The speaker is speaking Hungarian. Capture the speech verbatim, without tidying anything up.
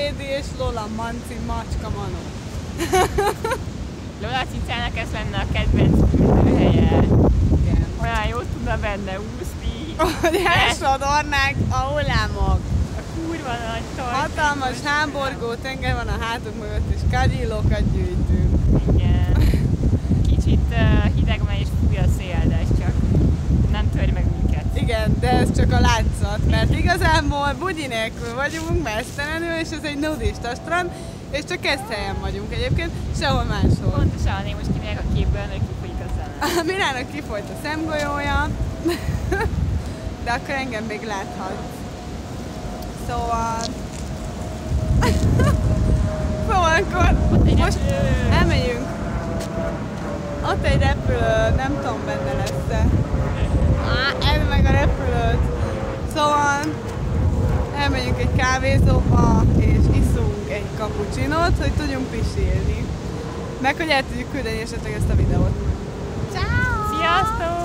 Hédi és Lola, Manci, Macska, Manó. Lola cicának ez lenne a kedvenc fürdőhelye. Igen. Olyan jót tudna benne úszni. Hogy elsodornák a hullámok. A kurva nagy tart. Hatalmas háborgó tenger van a hátunk mögött, és kagyilokat gyűjtünk. Igen. Kicsit uh, hideg van és fúj a szél, de ez csak nem tör meg minket. Igen, de ez csak a látszat, mert igazából bugyi nélkül vagyunk, mesztelenül, és ez egy nudista strand, és csak ezt helyen vagyunk egyébként, sehol máshol. Pontosan, én most kimegyek a képből, hogy kifolyik a szeme. A Mirának kifolyt a szemgolyója, de akkor engem még láthat. Szóval... szóval akkor most elmegyünk. Ott egy repülő, nem tudom benne lesz-e. Á, ez meg a repülőt. Szóval elmegyünk egy kávézóba, és iszunk egy cappuccinót, hogy tudjunk pisilni. Meg hogy el tudjuk küldeni esetleg ezt a videót. Ciao! Sziasztok!